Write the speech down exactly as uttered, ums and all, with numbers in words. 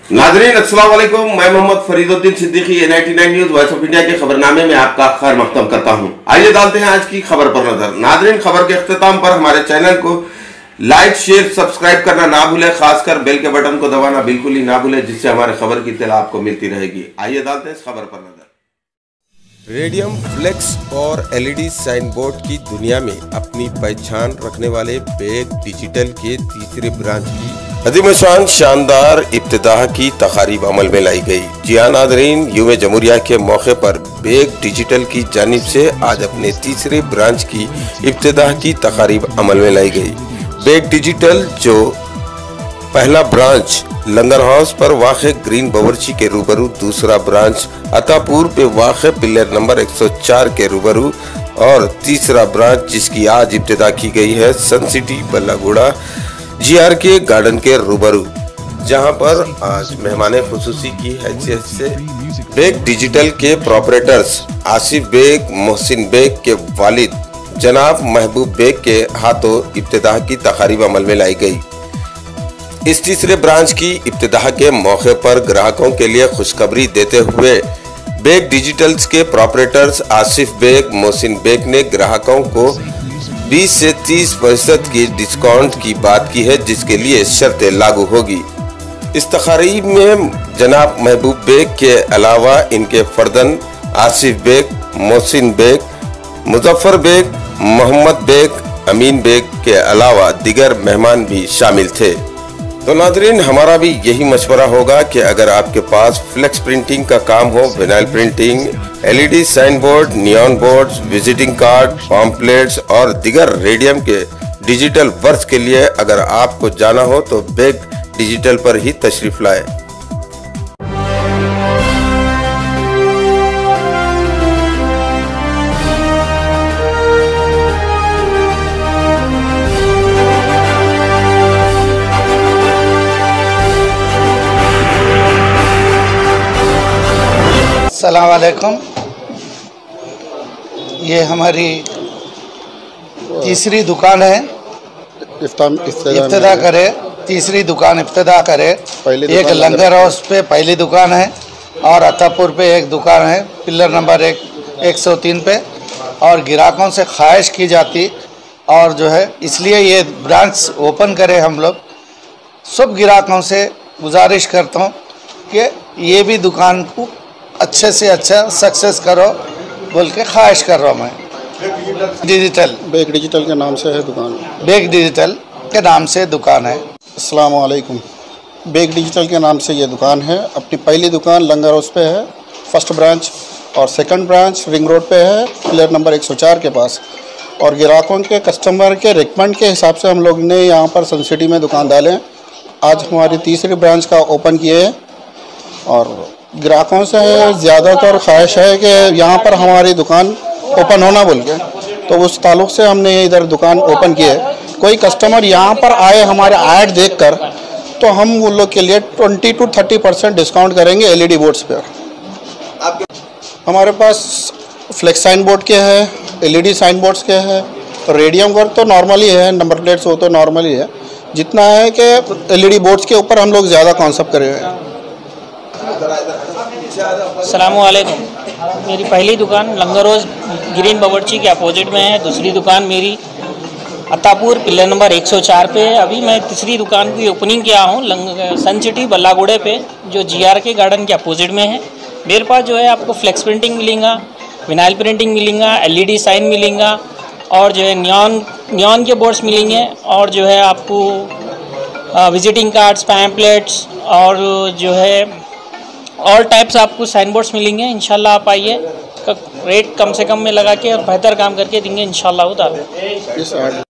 नाजरीन अस्सलाम वालेकुम, मैं Mohammad Fariduddin Siddiqui A ninety nine news voice of India के खबरनामे में आपका खैर मकदम करता हूं। आइए डालते हैं आज की खबर पर नजर। नाजरीन, खबर के अख्तिताम पर हमारे चैनल को लाइक शेयर सब्सक्राइब करना ना भूले, खासकर बेल के बटन को दबाना बिल्कुल ही ना भूले, जिससे हमारे खबर की इत्तला आपको मिलती रहेगी। आइए डालते हैं इस खबर पर नजर। रेडियम फ्लेक्स और एलईडी साइन बोर्ड की दुनिया में अपनी पहचान रखने वाले बेग डिजिटल के तीसरे ब्रांच की अजीम शान शानदार इब्तिदाह की तकारीब अमल में लाई गई। जी हाँ नाज़रीन, यूम जमहूरिया के मौके पर बेग डिजिटल की जानिब से आज अपने तीसरे ब्रांच की इब्तिदाह की तकारीब अमल में लाई गई। बेग डिजिटल जो पहला ब्रांच लंगर हाउस पर वाक़े ग्रीन बावर्ची के रूबरू, दूसरा ब्रांच अतापुर पे वाक़े पिलर नंबर एक सौ चार के रूबरू और तीसरा ब्रांच जिसकी आज इब्तिदा की गई है sun city Ballaguda G R K garden के रूबरू, जहां पर आज मेहमान खुसूसी की हैसियत से बेग डिजिटल के प्रोपरेटर्स आसिफ बेग, मोहसिन बेग के वालिद जनाब महबूब बेग के हाथों इब्तिदा की तकारीब अमल में लाई गई। इस तीसरे ब्रांच की इब्तिदा के मौके पर ग्राहकों के लिए खुशखबरी देते हुए बेग डिजिटल्स के प्रोपरेटर्स आसिफ बेग, मोहसिन बेग ने ग्राहकों को बीस से तीस फीसद की डिस्काउंट की बात की है, जिसके लिए शर्तें लागू होगी। इस तकारीब में जनाब महबूब बेग के अलावा इनके फर्दन आसिफ बेग, मोहसिन बेग, मुजफ्फर बेग, मोहम्मद बेग, अमीन बेग के अलावा दिगर मेहमान भी शामिल थे। तो नाज़रीन, हमारा भी यही मशवरा होगा कि अगर आपके पास फ्लेक्स प्रिंटिंग का काम हो, vinyl printing, LED sign board, neon boards, visiting card, pamphlets और दिगर रेडियम के डिजिटल वर्क के लिए अगर आपको जाना हो तो बेग डिजिटल पर ही तशरीफ लाए। अस्सलाम वालेकुम। ये हमारी तीसरी दुकान है, इब्तिदा करे तीसरी दुकान इब्तिदा करे। एक लंगर हाउस पे पहली दुकान है और अतापुर पे एक दुकान है पिलर नंबर एक एक सौ तीन पे, और ग्राहकों से ख्वाहिश की जाती और जो है इसलिए ये ब्रांच ओपन करे। हम लोग सब ग्राहकों से गुजारिश करता हूँ कि ये भी दुकान को अच्छे से अच्छा सक्सेस करो बोल के ख्वाहिश कर रहा हूँ मैं। डिजिटल बेग डिजिटल के नाम से है दुकान, बेग डिजिटल के नाम से दुकान है। अस्सलाम वालेकुम। बेग डिजिटल के नाम से ये दुकान है। अपनी पहली दुकान लंगर हाउस पे है, फर्स्ट ब्रांच, और सेकंड ब्रांच रिंग रोड पे है पिलर नंबर एक सौ चार के पास। और ग्राहकों के कस्टमर के रिकमेंड के हिसाब से हम लोग ने यहाँ पर सन सिटी में दुकान डाले। आज हमारी तीसरी ब्रांच का ओपन किए हैं और ग्राहकों से ज़्यादातर ख्वाहिश है कि यहाँ पर हमारी दुकान ओपन होना बोल के, तो उस ताल्लुक़ से हमने इधर दुकान ओपन की है। कोई कस्टमर यहाँ पर आए हमारे ऐड देखकर तो हम उन लोग के लिए twenty two thirty percent discount करेंगे एलईडी बोर्ड्स पर। हमारे पास फ्लेक्स साइन बोर्ड के हैं, एलईडी साइन बोर्ड्स के हैं, रेडियम वर्क तो नॉर्मली है, नंबर प्लेट्स वो तो नॉर्मली है। जितना है कि एलईडी बोर्ड्स के ऊपर हम लोग ज़्यादा कॉन्सेप्ट करे हुए हैं। अस्सलामुअलैकुम। मेरी पहली दुकान लंगर हाउस ग्रीन बावर्ची के अपोजिट में है, दूसरी दुकान मेरी अतापुर पिलर नंबर एक सौ चार पे है। अभी मैं तीसरी दुकान की ओपनिंग किया हूँ सन सिटी बल्लागुड़े पे, जो जीआर के गार्डन के अपोजिट में है। मेरे पास जो है आपको फ्लेक्स प्रिंटिंग मिलेगा, विनाइल प्रिंटिंग मिलेगा, एलईडी साइन मिलेगा और जो है नियॉन नियॉन के बोर्ड्स मिलेंगे और जो है आपको विजिटिंग कार्ड्स, पैम्पलेट्स और जो है ऑल टाइप्स आपको साइन बोर्ड्स मिलेंगे। इंशाल्लाह आप आइए, रेट कम से कम में लगा के और बेहतर काम करके देंगे इंशाल्लाह।